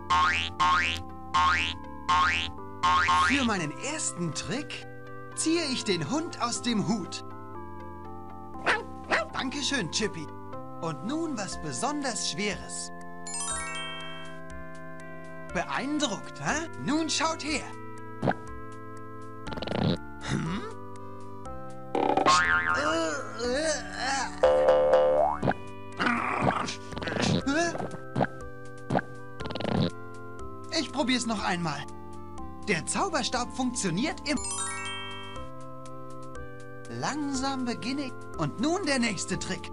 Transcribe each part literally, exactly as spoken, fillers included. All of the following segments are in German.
Für meinen ersten Trick ziehe ich den Hund aus dem Hut. Dankeschön, Chippy. Und nun was besonders Schweres. Beeindruckt, hä? Nun schaut her. Hm? Ich probier's noch einmal. Der Zauberstab funktioniert im... Langsam beginne ich... Und nun der nächste Trick.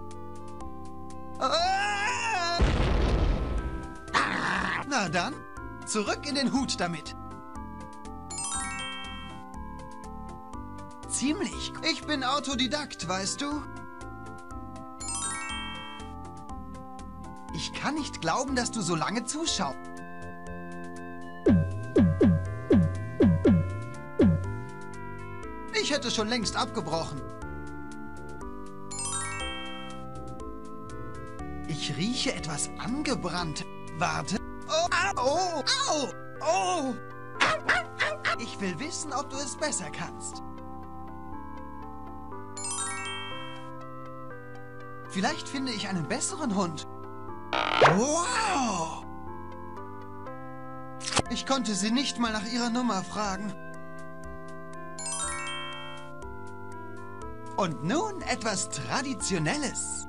Na dann, zurück in den Hut damit. Ziemlich. Ich bin Autodidakt, weißt du? Ich kann nicht glauben, dass du so lange zuschaust. Ich hätte schon längst abgebrochen. Ich rieche etwas angebrannt. Warte. Oh, au, au, oh. Ich will wissen, ob du es besser kannst. Vielleicht finde ich einen besseren Hund. Wow! Ich konnte sie nicht mal nach ihrer Nummer fragen. Und nun etwas Traditionelles.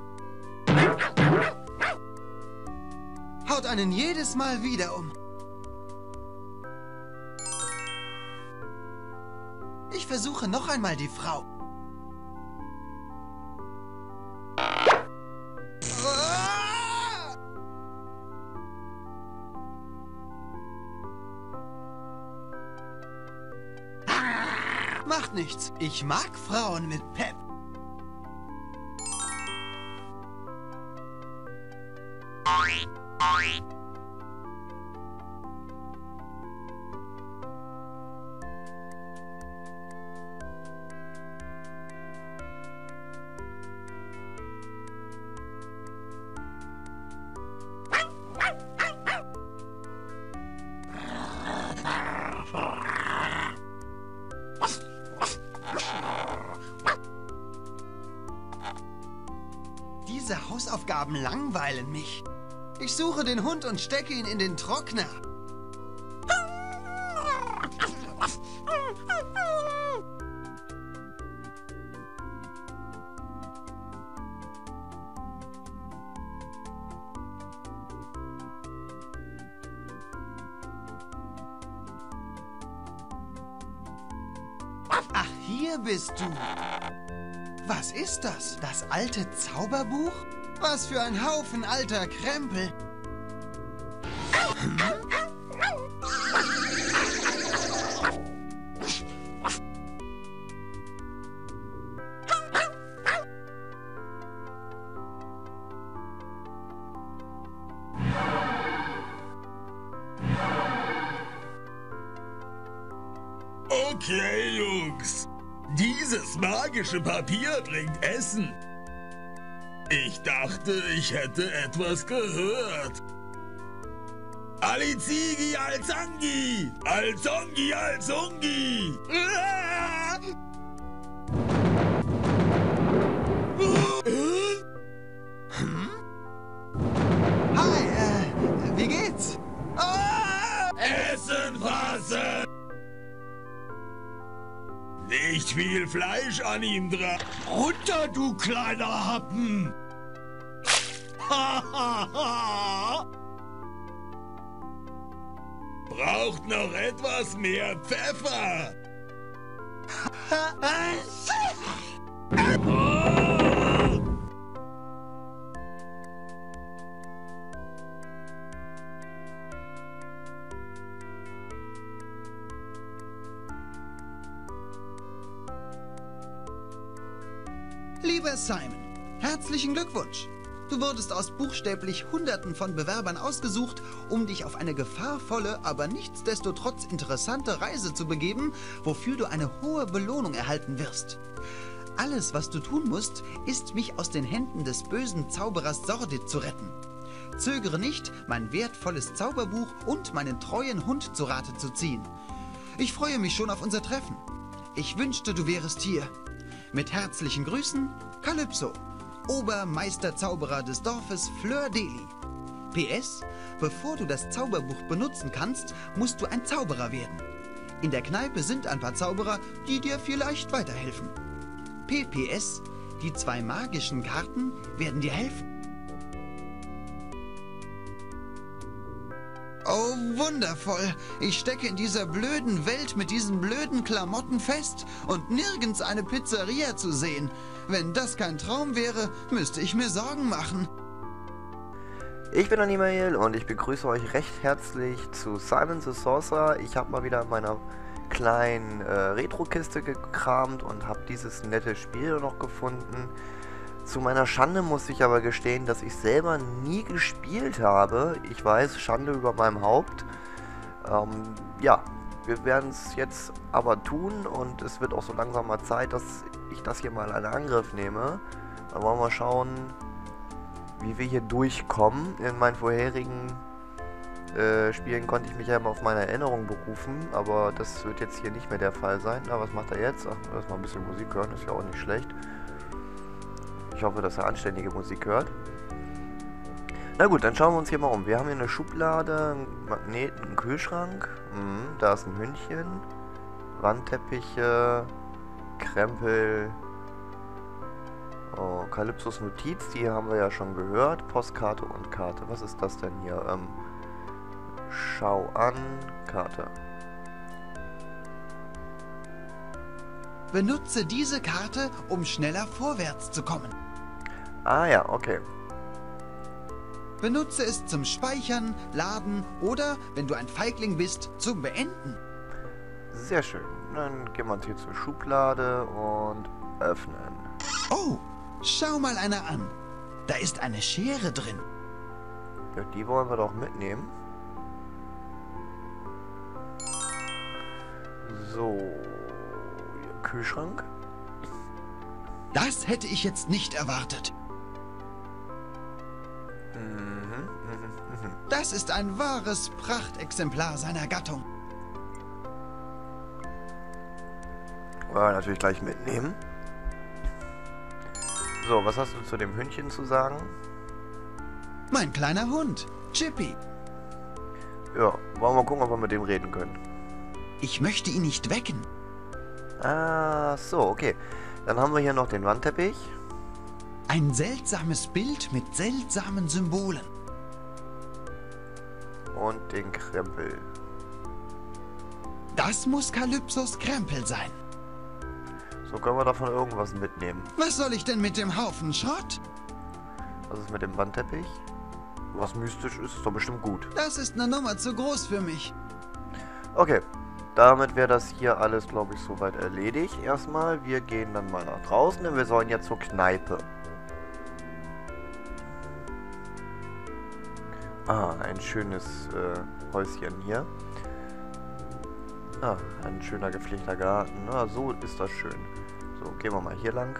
Haut einen jedes Mal wieder um. Ich versuche noch einmal die Frau. Macht nichts. Ich mag Frauen mit Pep. Diese Hausaufgaben langweilen mich. Ich suche den Hund und stecke ihn in den Trockner. Ach, hier bist du. Was ist das? Das alte Zauberbuch? Was für ein Haufen alter Krempel. Hm? Okay, Jungs. Dieses magische Papier bringt Essen. Ich dachte, ich hätte etwas gehört. Alizigi Alzangi! Alzongi Alzongi! Hm? Hi, äh, wie geht's? Ah! Essen fassen! Nicht viel Fleisch an ihm dran. Runter, du kleiner Happen! Braucht noch etwas mehr Pfeffer. Lieber Simon, herzlichen Glückwunsch. Du wurdest aus buchstäblich Hunderten von Bewerbern ausgesucht, um dich auf eine gefahrvolle, aber nichtsdestotrotz interessante Reise zu begeben, wofür du eine hohe Belohnung erhalten wirst. Alles, was du tun musst, ist, mich aus den Händen des bösen Zauberers Sordid zu retten. Zögere nicht, mein wertvolles Zauberbuch und meinen treuen Hund zu Rate zu ziehen. Ich freue mich schon auf unser Treffen. Ich wünschte, du wärest hier. Mit herzlichen Grüßen, Calypso, Obermeisterzauberer des Dorfes Fleur-Deli. P S. Bevor du das Zauberbuch benutzen kannst, musst du ein Zauberer werden. In der Kneipe sind ein paar Zauberer, die dir vielleicht weiterhelfen. P P S. Die zwei magischen Karten werden dir helfen. Oh, wundervoll. Ich stecke in dieser blöden Welt mit diesen blöden Klamotten fest und nirgends eine Pizzeria zu sehen. Wenn das kein Traum wäre, müsste ich mir Sorgen machen. Ich bin Animael und ich begrüße euch recht herzlich zu Simon the Sorcerer. Ich habe mal wieder in meiner kleinen äh, Retro-Kiste gekramt und habe dieses nette Spiel noch gefunden. Zu meiner Schande muss ich aber gestehen, dass ich selber nie gespielt habe. Ich weiß, Schande über meinem Haupt. Ähm, ja, wir werden es jetzt aber tun und es wird auch so langsam mal Zeit, dass ich das hier mal in Angriff nehme. Dann wollen wir schauen, wie wir hier durchkommen. In meinen vorherigen äh, Spielen konnte ich mich ja immer auf meine Erinnerung berufen, aber das wird jetzt hier nicht mehr der Fall sein. Na, was macht er jetzt? Ach, erstmal ein bisschen Musik hören, ist ja auch nicht schlecht. Ich hoffe, dass er anständige Musik hört. Na gut, dann schauen wir uns hier mal um. Wir haben hier eine Schublade, einen Magnet, einen Kühlschrank. Mhm, da ist ein Hündchen. Wandteppiche. Krempel. Oh, Calypsos Notiz, die haben wir ja schon gehört. Postkarte und Karte. Was ist das denn hier? Ähm, schau an. Karte. Benutze diese Karte, um schneller vorwärts zu kommen. Ah ja, okay. Benutze es zum Speichern, Laden oder, wenn du ein Feigling bist, zum Beenden. Sehr schön. Dann gehen wir hier zur Schublade und öffnen. Oh, schau mal einer an. Da ist eine Schere drin. Ja, die wollen wir doch mitnehmen. So. Hier, Kühlschrank. Das hätte ich jetzt nicht erwartet. Mhm, mhm, mhm. Das ist ein wahres Prachtexemplar seiner Gattung. Ja, natürlich gleich mitnehmen. So, was hast du zu dem Hündchen zu sagen? Mein kleiner Hund, Chippy. Ja, wollen wir mal gucken, ob wir mit dem reden können. Ich möchte ihn nicht wecken. Ah, so, okay. Dann haben wir hier noch den Wandteppich. Ein seltsames Bild mit seltsamen Symbolen. Und den Krempel. Das muss Calypsos Krempel sein. So, können wir davon irgendwas mitnehmen. Was soll ich denn mit dem Haufen Schrott? Was ist mit dem Wandteppich? Was mystisch ist, ist doch bestimmt gut. Das ist eine Nummer zu groß für mich. Okay, damit wäre das hier alles, glaube ich, soweit erledigt. Erstmal, wir gehen dann mal nach draußen, denn wir sollen ja zur Kneipe. Ah, ein schönes äh, Häuschen hier. Ah, ein schöner gepflegter Garten. Na, so ist das schön. So, gehen wir mal hier lang.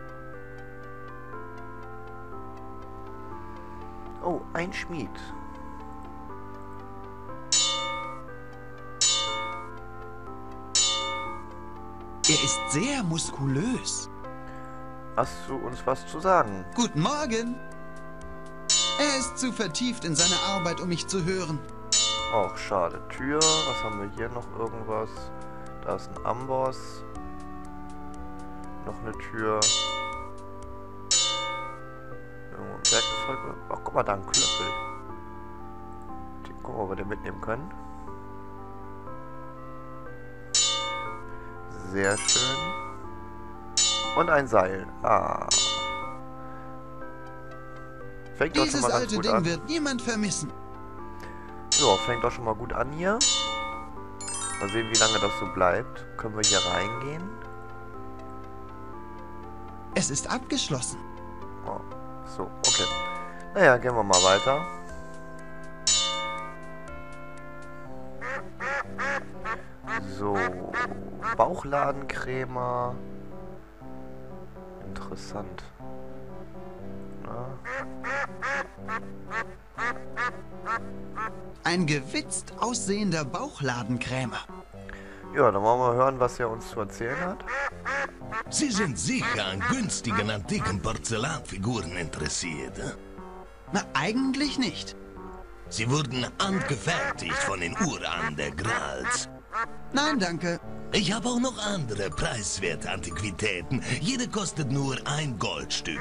Oh, ein Schmied. Er ist sehr muskulös. Hast du uns was zu sagen? Guten Morgen. Er ist zu vertieft in seine Arbeit, um mich zu hören. Och, schade. Tür. Was haben wir hier noch? Irgendwas. Da ist ein Amboss. Noch eine Tür. Irgendwo ein Werkzeug. Ach, guck mal, da ein Klöppel. Den gucken wir, ob wir den mitnehmen können. Sehr schön. Und ein Seil. Ah. Fängt doch schon Dieses mal ganz alte gut Ding an. wird niemand vermissen. So, fängt doch schon mal gut an hier. Mal sehen, wie lange das so bleibt. Können wir hier reingehen? Es ist abgeschlossen. Oh, so, okay. Naja, gehen wir mal weiter. So, Bauchladencremer. Interessant. Na? Ein gewitzt aussehender Bauchladenkrämer. Ja, dann wollen wir hören, was er uns zu erzählen hat. Sie sind sicher an günstigen antiken Porzellanfiguren interessiert. Eh? Na, eigentlich nicht. Sie wurden handgefertigt von den Urahnen der Grals. Nein, danke. Ich habe auch noch andere preiswerte Antiquitäten. Jede kostet nur ein Goldstück.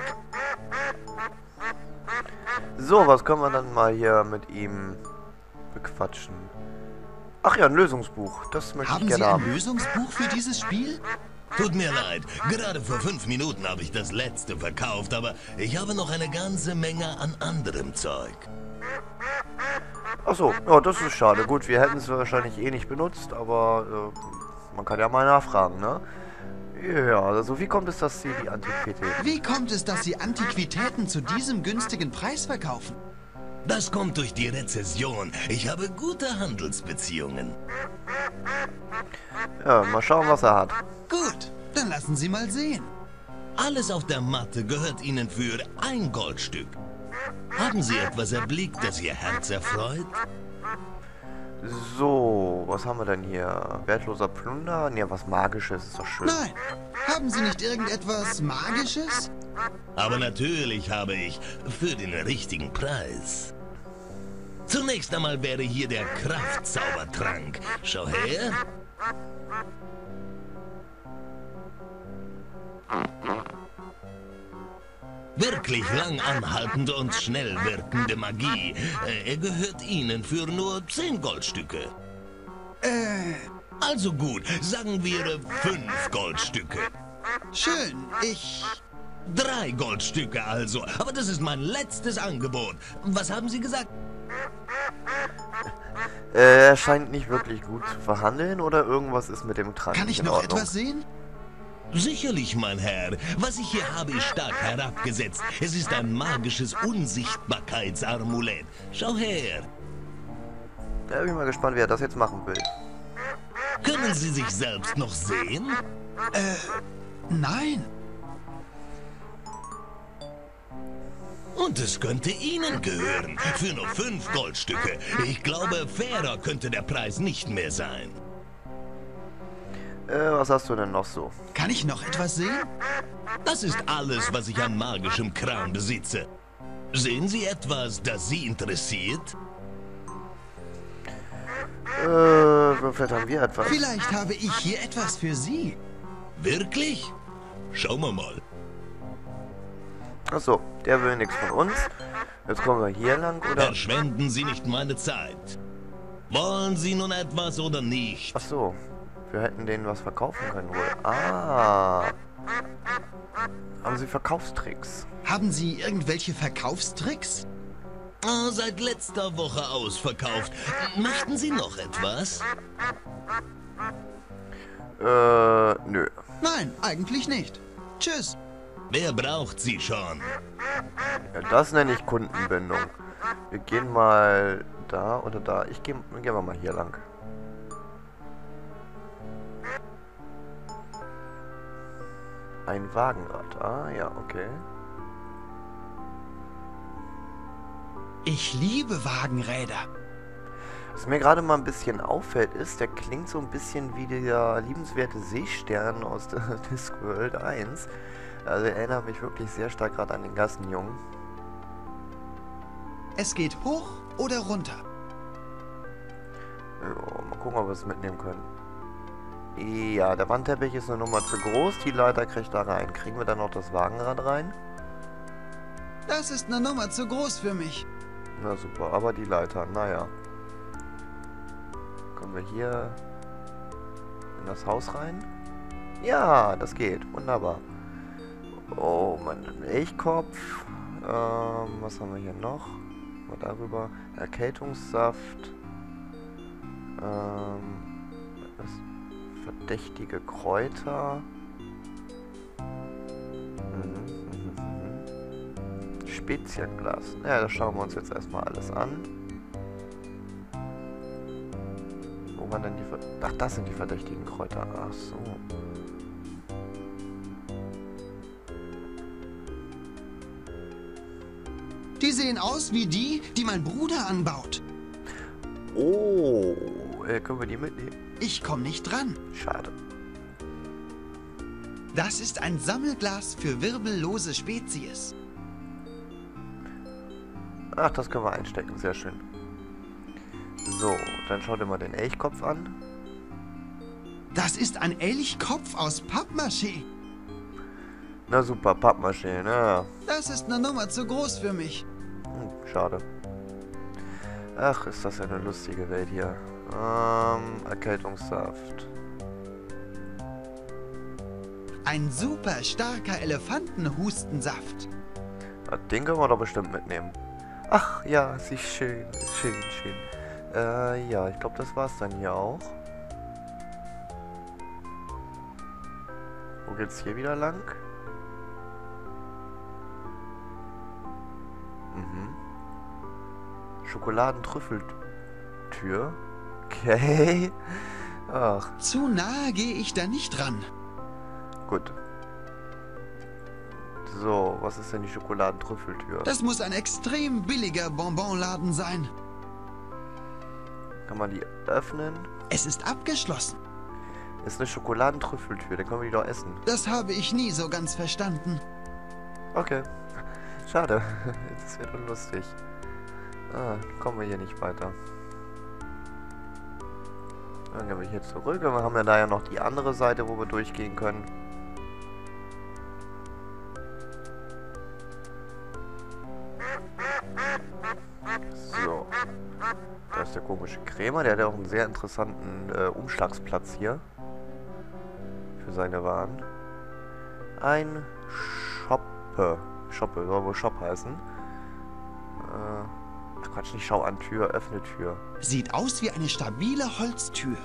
So, was können wir dann mal hier mit ihm bequatschen? Ach ja, ein Lösungsbuch. Das möchte Haben ich Sie gerne ein haben. Lösungsbuch für dieses Spiel? Tut mir leid, gerade vor fünf Minuten habe ich das letzte verkauft, aber ich habe noch eine ganze Menge an anderem Zeug. Ach so, ja, das ist schade. Gut, wir hätten es wahrscheinlich eh nicht benutzt, aber äh, man kann ja mal nachfragen, ne? Ja, also wie kommt es, dass Sie die Antiquität... Wie kommt es, dass Sie Antiquitäten zu diesem günstigen Preis verkaufen? Das kommt durch die Rezession. Ich habe gute Handelsbeziehungen. Ja, mal schauen, was er hat. Gut, dann lassen Sie mal sehen. Alles auf der Matte gehört Ihnen für ein Goldstück. Haben Sie etwas erblickt, das Ihr Herz erfreut? So, was haben wir denn hier? Wertloser Plunder? Ne, was Magisches, ist doch schön. Nein, haben Sie nicht irgendetwas Magisches? Aber natürlich habe ich für den richtigen Preis. Zunächst einmal wäre hier der Kraftzaubertrank. Schau her. Wirklich lang anhaltende und schnell wirkende Magie. Äh, Er gehört Ihnen für nur zehn Goldstücke. Äh, Also gut, sagen wir fünf Goldstücke. schön, ich... Drei Goldstücke also. Aber das ist mein letztes Angebot. Was haben Sie gesagt? Äh, er scheint nicht wirklich gut zu verhandeln oder irgendwas ist mit dem Trank Kann nicht ich in noch Ordnung. etwas sehen? Sicherlich, mein Herr. Was ich hier habe, ist stark herabgesetzt. Es ist ein magisches Unsichtbarkeitsamulett. Schau her. Da bin ich mal gespannt, wie er das jetzt machen will. Können Sie sich selbst noch sehen? Nein. Und es könnte Ihnen gehören. Für nur fünf Goldstücke. Ich glaube, fairer könnte der Preis nicht mehr sein. Äh, was hast du denn noch so? Kann ich noch etwas sehen? Das ist alles, was ich an magischem Kram besitze. Sehen Sie etwas, das Sie interessiert? Äh, vielleicht haben wir etwas. Vielleicht habe ich hier etwas für Sie. Wirklich? Schauen wir mal. Achso, der will nichts von uns. Jetzt kommen wir hier lang, oder? Verschwenden Sie nicht meine Zeit. Wollen Sie nun etwas oder nicht? Achso, wir hätten denen was verkaufen können wohl. Ah. Haben Sie Verkaufstricks? Haben Sie irgendwelche Verkaufstricks? Ah, seit letzter Woche ausverkauft. Möchten Sie noch etwas? Äh, nö. Nein, eigentlich nicht. Tschüss. Wer braucht sie schon? Ja, das nenne ich Kundenbindung. Wir gehen mal da oder da. Ich gehe gehen wir mal hier lang. Ein Wagenrad. Ah, ja, okay. Ich liebe Wagenräder. Was mir gerade mal ein bisschen auffällt, ist, der klingt so ein bisschen wie der liebenswerte Seestern aus der Discworld eins. Also er erinnert mich wirklich sehr stark gerade an den Gassenjungen. Es geht hoch oder runter. Jo, mal gucken, ob wir es mitnehmen können. Ja, der Wandteppich ist eine Nummer zu groß. Die Leiter kriegt da rein. Kriegen wir dann noch das Wagenrad rein? Das ist eine Nummer zu groß für mich. Na super, aber die Leiter, naja. Kommen wir hier in das Haus rein? Ja, das geht. Wunderbar. Oh, mein Milchkopf. Ähm, was haben wir hier noch? Mal darüber. Erkältungssaft. Ähm, was? Verdächtige Kräuter. Mhm, mhm, mhm. Spezienglas. Ja, das schauen wir uns jetzt erstmal alles an. Wo waren denn die Ver Ach, das sind die verdächtigen Kräuter. Ach so. Die sehen aus wie die, die mein Bruder anbaut. Oh, äh, können wir die mitnehmen? Ich komme nicht dran. Schade. Das ist ein Sammelglas für wirbellose Spezies. Ach, das können wir einstecken. Sehr schön. So, dann schau dir mal den Elchkopf an. Das ist ein Elchkopf aus Pappmaché. Na super, Pappmaché, na. Das ist eine Nummer zu groß für mich. Hm, schade. Ach, ist das eine lustige Welt hier. Ähm, Erkältungssaft. Ein super starker Elefantenhustensaft. Ja, den können wir doch bestimmt mitnehmen. Ach, ja, sie ist schön, schön, schön. Äh, ja, ich glaube, das war's dann hier auch. Wo geht's hier wieder lang? Mhm. Schokoladentrüffeltür. Okay. Ach, Zu nahe gehe ich da nicht ran. gut. So, was ist denn die Schokoladentrüffeltür? Das muss ein extrem billiger Bonbonladen sein. Kann man die öffnen? Es ist abgeschlossen. Ist eine Schokoladentrüffeltür, dann können wir die doch essen. Das habe ich nie so ganz verstanden. Okay. Schade. Das wäre doch lustig. Ah, kommen wir hier nicht weiter. Dann gehen wir hier zurück. Und wir haben ja da ja noch die andere Seite, wo wir durchgehen können. So. Da ist der komische Krämer. Der hat ja auch einen sehr interessanten äh, Umschlagsplatz hier. Für seine Waren. Ein Shoppe. Shoppe, soll wohl Shop heißen. Äh, ach Quatsch, nicht schau an Tür, öffne Tür. Sieht aus wie eine stabile Holztür.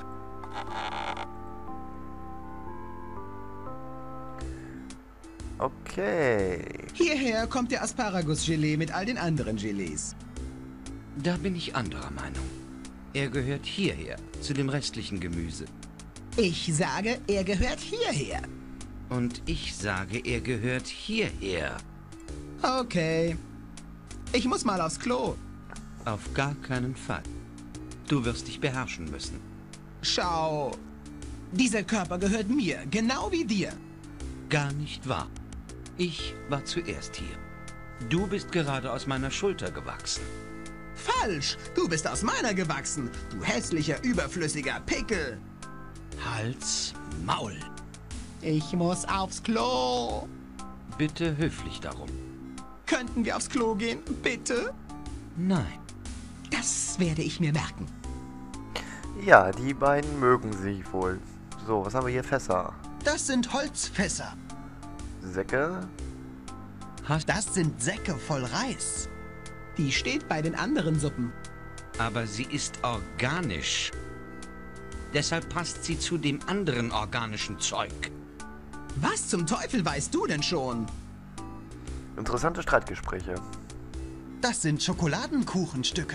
Okay. Hierher kommt der Asparagus-Gelee mit all den anderen Gelees. Da bin ich anderer Meinung. Er gehört hierher, zu dem restlichen Gemüse. Ich sage, er gehört hierher. Und ich sage, er gehört hierher. Okay. Ich muss mal aufs Klo. Auf gar keinen Fall. Du wirst dich beherrschen müssen. Schau. Dieser Körper gehört mir, genau wie dir. Gar nicht wahr. Ich war zuerst hier. Du bist gerade aus meiner Schulter gewachsen. Falsch. Du bist aus meiner gewachsen. Du hässlicher, überflüssiger Pickel. Hals, Maul. Ich muss aufs Klo. Bitte höflich darum. Könnten wir aufs Klo gehen, bitte? Nein. Das werde ich mir merken. Ja, die beiden mögen sich wohl. So, was haben wir hier? Fässer. Das sind Holzfässer. Säcke. Hast Das sind Säcke voll Reis. Die steht bei den anderen Suppen. aber sie ist organisch. Deshalb passt sie zu dem anderen organischen Zeug. Was zum Teufel weißt du denn schon? Interessante Streitgespräche. Das sind Schokoladenkuchenstücke.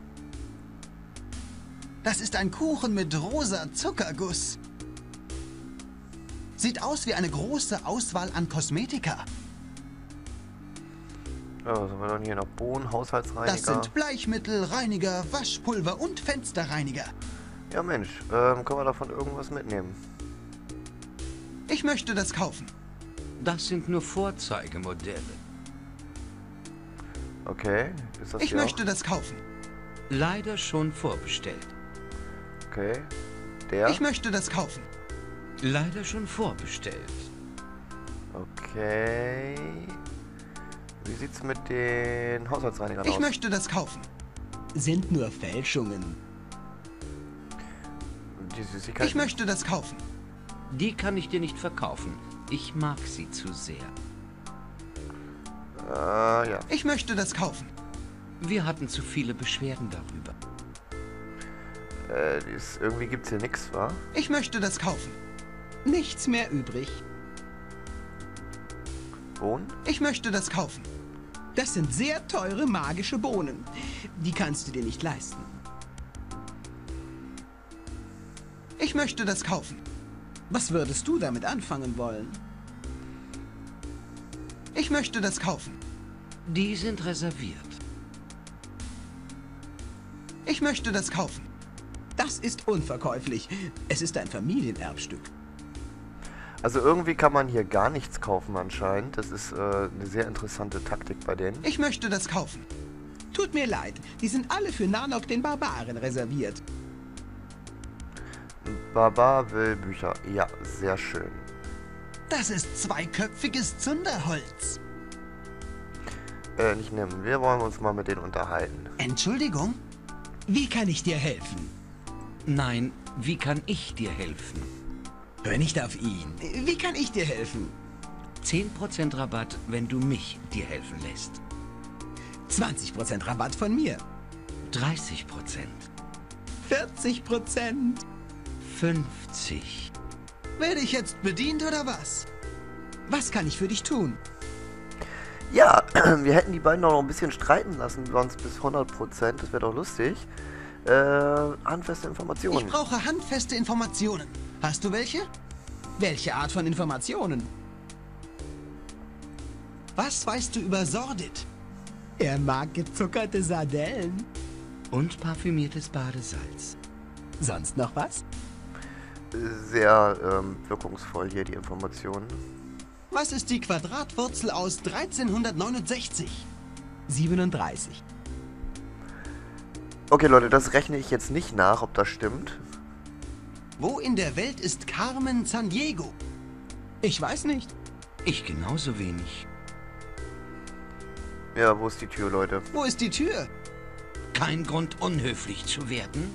Das ist ein Kuchen mit rosa Zuckerguss. Sieht aus wie eine große Auswahl an Kosmetika. Ja, was haben wir dann hier noch? Bohnen, Haushaltsreiniger. Das sind Bleichmittel, Reiniger, Waschpulver und Fensterreiniger. Ja Mensch, ähm, können wir davon irgendwas mitnehmen? Ich möchte das kaufen. Das sind nur Vorzeigemodelle. Okay, ist das Ich hier möchte das kaufen. Leider schon vorbestellt. auch? Okay, der? Ich möchte das kaufen. Leider schon vorbestellt. Okay. Wie sieht's mit den Haushaltsreinigern Ich aus? möchte das kaufen. Sind nur Fälschungen. Die Süßigkeiten? Ich möchte das kaufen. Die kann ich dir nicht verkaufen. Ich mag sie zu sehr. Äh, ja. Ich möchte das kaufen. Wir hatten zu viele Beschwerden darüber. Äh, die ist, irgendwie gibt's hier nichts, wa? Ich möchte das kaufen. Nichts mehr übrig. Bohnen? Ich möchte das kaufen. Das sind sehr teure magische Bohnen. Die kannst du dir nicht leisten. Ich möchte das kaufen. Was würdest du damit anfangen wollen? Ich möchte das kaufen. Die sind reserviert. Ich möchte das kaufen. Das ist unverkäuflich. Es ist ein Familienerbstück. Also irgendwie kann man hier gar nichts kaufen anscheinend. Das ist äh, eine sehr interessante Taktik bei denen. Ich möchte das kaufen. Tut mir leid, die sind alle für Nanok den Barbaren reserviert. Barbar will Bücher. Ja, sehr schön. Das ist zweiköpfiges Zunderholz. Äh, nicht nehmen. Wir wollen uns mal mit denen unterhalten. Entschuldigung? Wie kann ich dir helfen? Nein, wie kann ich dir helfen? Hör nicht auf ihn. Wie kann ich dir helfen? zehn Prozent Rabatt, wenn du mich dir helfen lässt. zwanzig Prozent Rabatt von mir. dreißig Prozent. vierzig Prozent. fünfzig. Werde ich jetzt bedient oder was? Was kann ich für dich tun? Ja, wir hätten die beiden noch ein bisschen streiten lassen, sonst bis hundert Prozent. Das wäre doch lustig. Äh, handfeste Ich Informationen. brauche handfeste Informationen. Hast du welche? Welche Art von Informationen? Was weißt du über Sordid? Er mag gezuckerte Sardellen. Und parfümiertes Badesalz. Sonst noch was? Sehr ähm, wirkungsvoll hier die Informationen. Was ist die Quadratwurzel aus dreizehnhundertneunundsechzig? siebenunddreißig. Okay, Leute, das rechne ich jetzt nicht nach, ob das stimmt. Wo in der Welt ist Carmen Sandiego? Ich weiß nicht. Ich genauso wenig. Ja, wo ist die Tür, Leute? Wo ist die Tür? Kein Grund, unhöflich zu werden.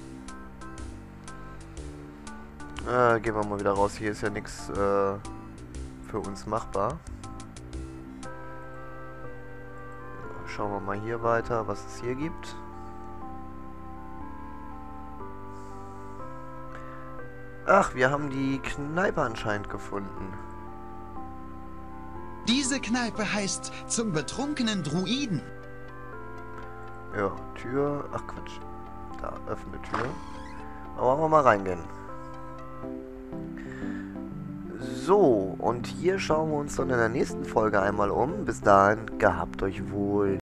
Äh, gehen wir mal wieder raus. Hier ist ja nichts äh, für uns machbar. Schauen wir mal hier weiter, was es hier gibt. Ach, wir haben die Kneipe anscheinend gefunden. Diese Kneipe heißt zum betrunkenen Druiden. Ja, Tür. Ach Quatsch. Da, öffne Tür. Aber wollen wir mal reingehen. So, und hier schauen wir uns dann in der nächsten Folge einmal um. Bis dahin, gehabt euch wohl.